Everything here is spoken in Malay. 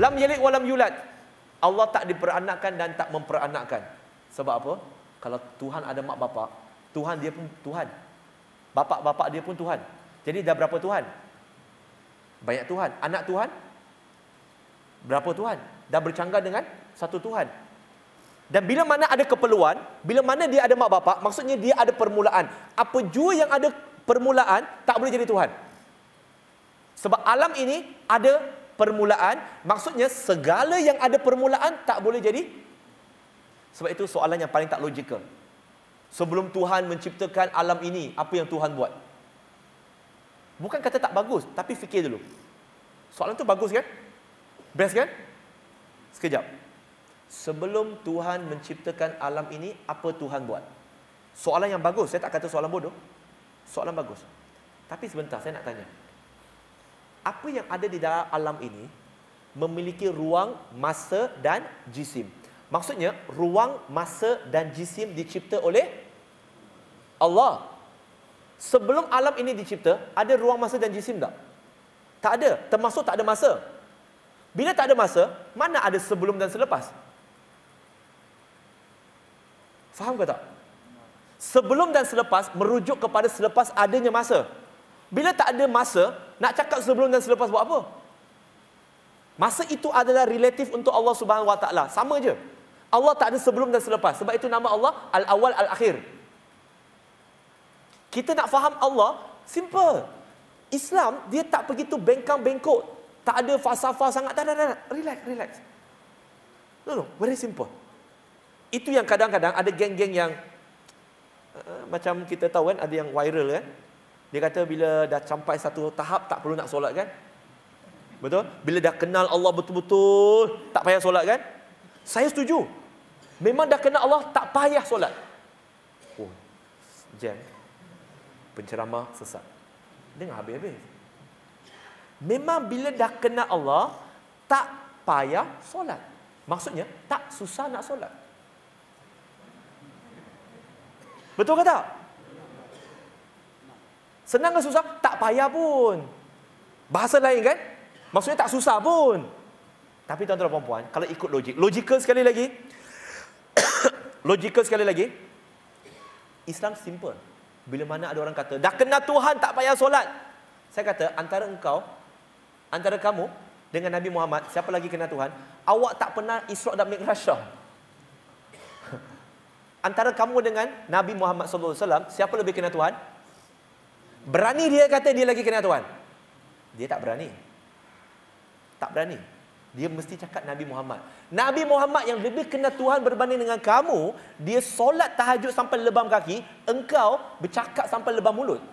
Lam yalid wa lam yulad. Allah tak diperanakkan dan tak memperanakkan. Sebab apa? Kalau Tuhan ada mak bapak, Tuhan dia pun Tuhan. Bapak-bapak dia pun Tuhan. Jadi dah berapa Tuhan? Banyak Tuhan. Anak Tuhan? Berapa Tuhan? Dah bercanggah dengan satu Tuhan. Dan bila mana ada keperluan, bila mana dia ada mak bapak, maksudnya dia ada permulaan. Apa jua yang ada permulaan, tak boleh jadi Tuhan. Sebab alam ini ada permulaan, maksudnya segala yang ada permulaan tak boleh jadi. Sebab itu soalan yang paling tak logikal. Sebelum Tuhan menciptakan alam ini, apa yang Tuhan buat? Bukan kata tak bagus, tapi fikir dulu. Soalan tu bagus kan? Best kan? Sekejap. Sebelum Tuhan menciptakan alam ini, apa Tuhan buat? Soalan yang bagus. Saya tak kata soalan bodoh. Soalan bagus. Tapi sebentar, saya nak tanya. Apa yang ada di dalam alam ini memiliki ruang, masa dan jisim. Maksudnya, ruang, masa dan jisim dicipta oleh Allah. Sebelum alam ini dicipta, ada ruang, masa dan jisim tak? Tak ada. Termasuk tak ada masa. Bila tak ada masa, mana ada sebelum dan selepas? Faham ke tak? Sebelum dan selepas merujuk kepada selepas adanya masa. Bila tak ada masa, nak cakap sebelum dan selepas buat apa? Masa itu adalah relatif untuk Allah Subhanahu Wa Taala. Sama je. Allah tak ada sebelum dan selepas. Sebab itu nama Allah Al-Awwal Al-Akhir. Kita nak faham Allah, simple. Islam, dia tak begitu bengkang-bengkok. Tak ada falsafah sangat. Tak. Relax. No, very simple. Itu yang kadang-kadang ada geng-geng yang macam kita tahu kan, ada yang viral kan. Dia kata bila dah sampai satu tahap tak perlu nak solat kan. Betul? Bila dah kenal Allah betul-betul tak payah solat kan. Saya setuju. Memang dah kenal Allah tak payah solat. Oh, jam. Penceramah sesat. Dengar habis-habis. Memang bila dah kenal Allah tak payah solat. Maksudnya tak susah nak solat. Betul ke tak? Senang ke susah? Tak payah pun. Bahasa lain kan? Maksudnya tak susah pun. Tapi tuan-tuan dan puan-puan, kalau ikut logikal sekali lagi, Islam simple. Bila mana ada orang kata, dah kenal Tuhan tak payah solat. Saya kata, antara kamu dengan Nabi Muhammad, siapa lagi kenal Tuhan? Awak tak pernah Isra' dan Mi'raj. Antara kamu dengan Nabi Muhammad SAW, siapa lebih kenal Tuhan? Berani dia kata dia lagi kenal Tuhan? Dia tak berani. Tak berani. Dia mesti cakap Nabi Muhammad. Nabi Muhammad yang lebih kenal Tuhan berbanding dengan kamu, dia solat tahajud sampai lebam kaki, engkau bercakap sampai lebam mulut.